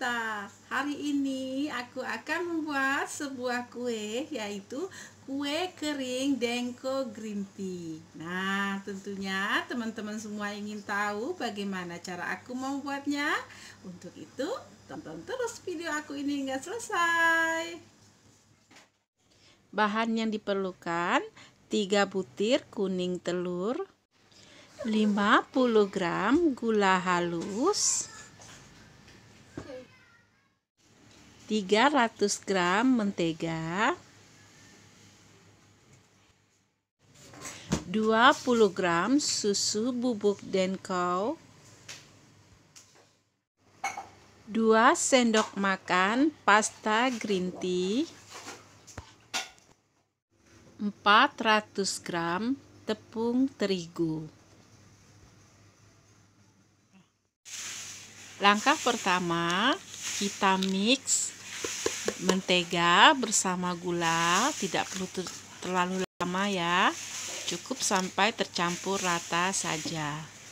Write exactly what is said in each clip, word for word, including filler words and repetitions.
Nisa. Hari ini aku akan membuat sebuah kue, yaitu kue kering Denko Green Tea. Nah, tentunya teman-teman semua ingin tahu bagaimana cara aku membuatnya. Untuk itu, tonton terus video aku ini hingga selesai. Bahan yang diperlukan: tiga butir kuning telur, lima puluh gram gula halus, tiga ratus gram mentega, dua puluh gram susu bubuk Denko, dua sendok makan pasta green tea, empat ratus gram tepung terigu. Langkah pertama, kita mix mentega bersama gula, tidak perlu terlalu lama ya, cukup sampai tercampur rata saja.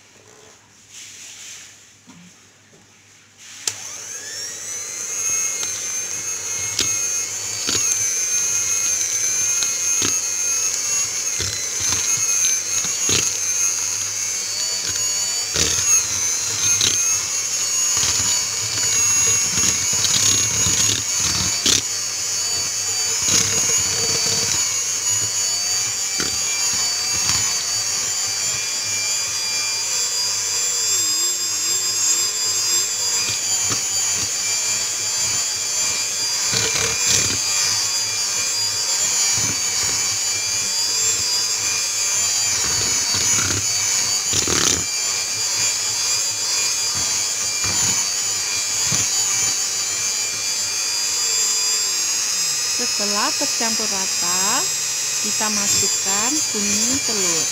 Setelah tercampur rata, kita masukkan kuning telur.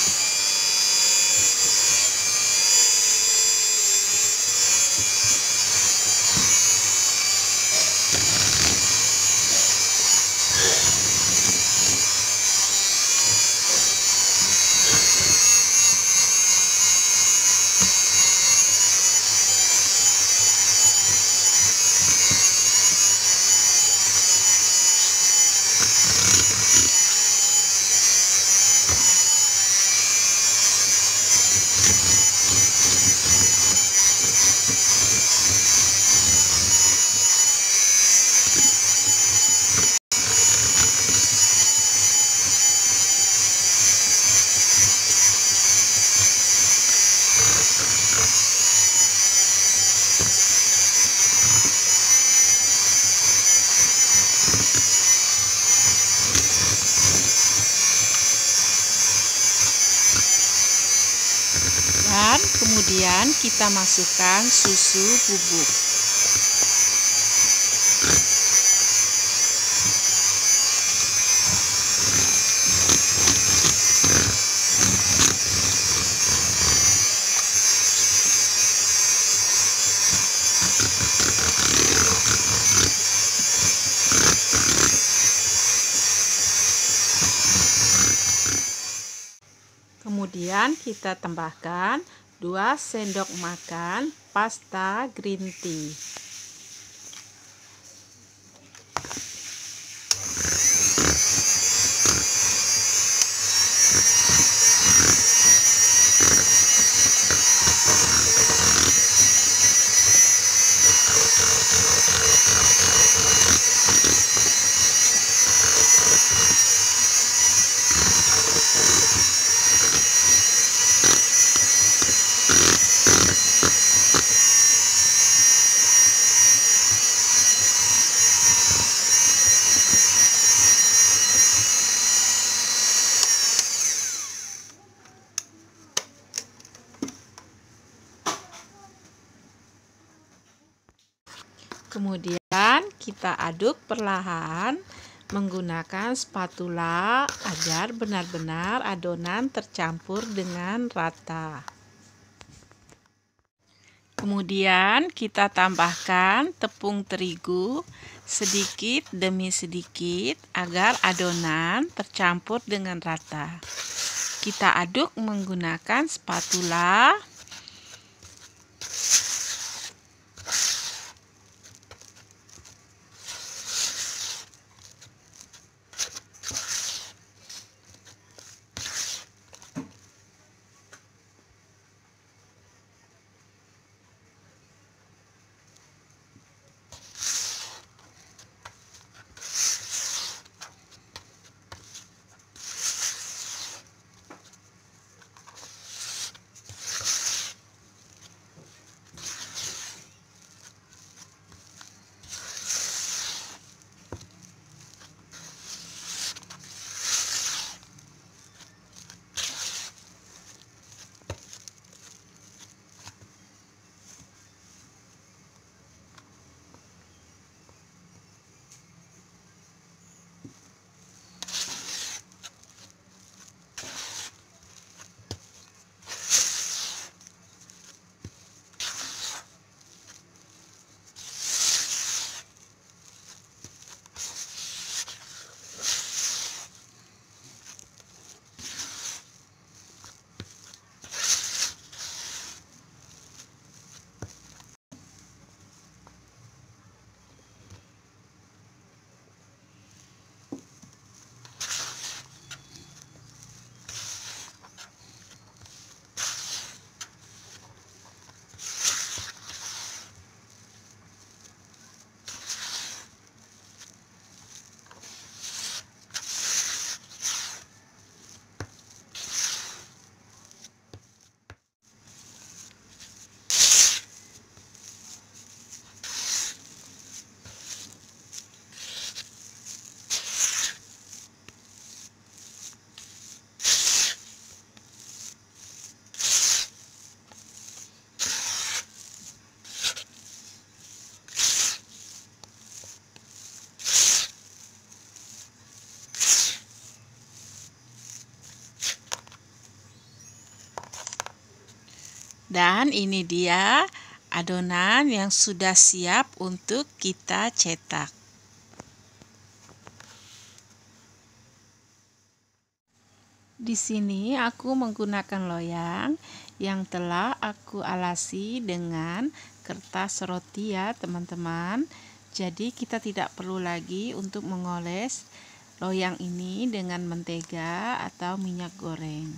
Dan kemudian kita masukkan susu bubuk. Kemudian kita tambahkan dua sendok makan pasta green tea. Kemudian kita aduk perlahan menggunakan spatula agar benar-benar adonan tercampur dengan rata. Kemudian kita tambahkan tepung terigu sedikit demi sedikit agar adonan tercampur dengan rata. Kita aduk menggunakan spatula. Dan ini dia adonan yang sudah siap untuk kita cetak. Di sini aku menggunakan loyang yang telah aku alasi dengan kertas roti ya teman-teman. Jadi kita tidak perlu lagi untuk mengoles loyang ini dengan mentega atau minyak goreng.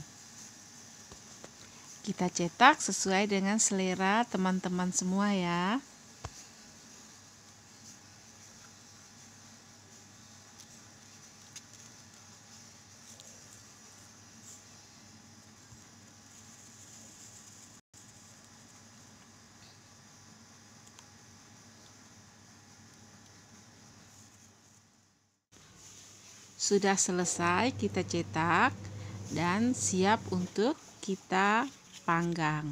Kita cetak sesuai dengan selera teman-teman semua ya. Sudah selesai kita cetak dan siap untuk kita panggang.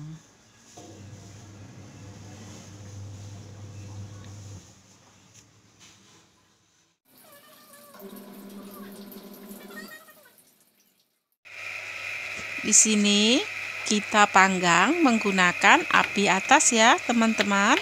Di sini kita panggang menggunakan api atas ya, teman-teman.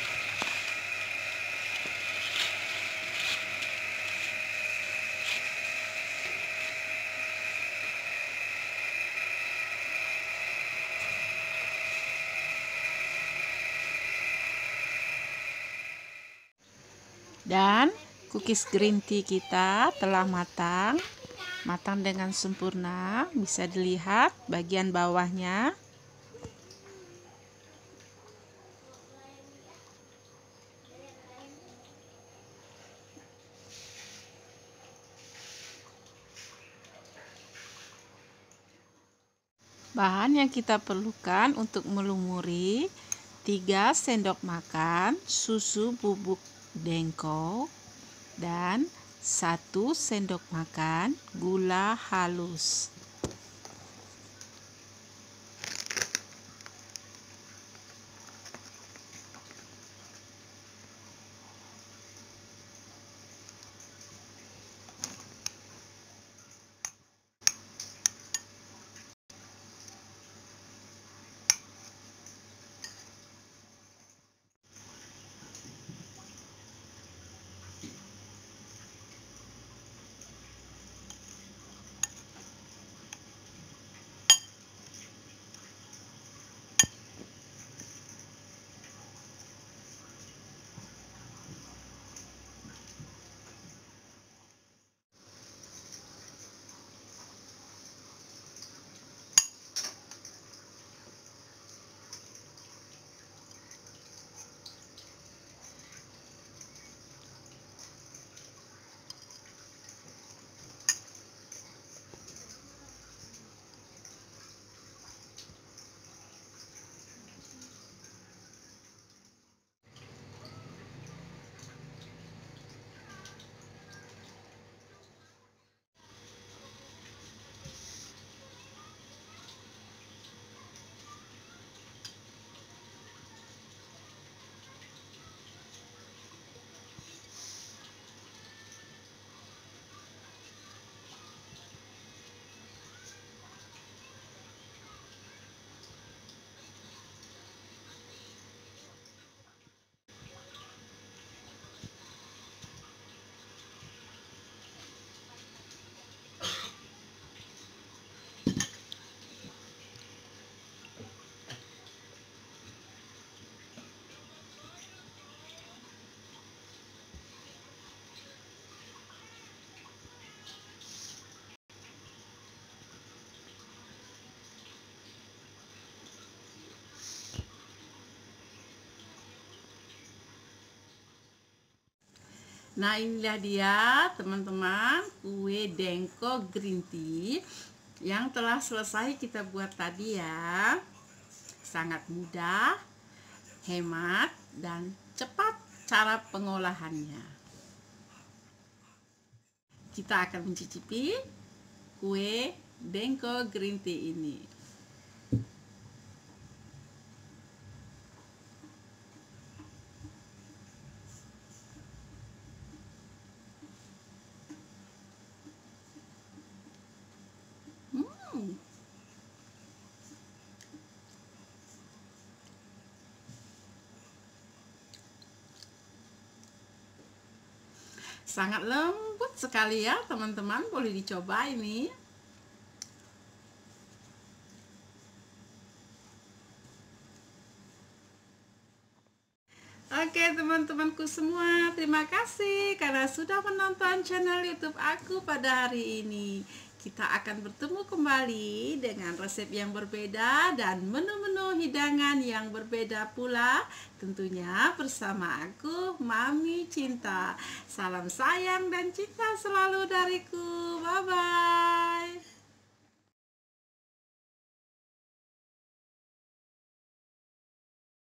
Dan cookies green tea kita telah matang. Matang dengan sempurna, bisa dilihat bagian bawahnya. Bahan yang kita perlukan untuk melumuri: tiga sendok makan susu bubuk dengko dan satu sendok makan gula halus. Nah, inilah dia teman-teman kue dengko green tea yang telah selesai kita buat tadi ya. Sangat mudah, hemat, dan cepat cara pengolahannya. Kita akan mencicipi kue dengko green tea ini. Hmm. sangat lembut sekali ya teman-teman, boleh dicoba ini. Oke teman-temanku semua, terima kasih karena sudah menonton channel YouTube aku pada hari ini. Kita akan bertemu kembali dengan resep yang berbeda dan menu-menu hidangan yang berbeda pula. Tentunya bersama aku, Mami Cinta. Salam sayang dan cinta selalu dariku. Bye-bye.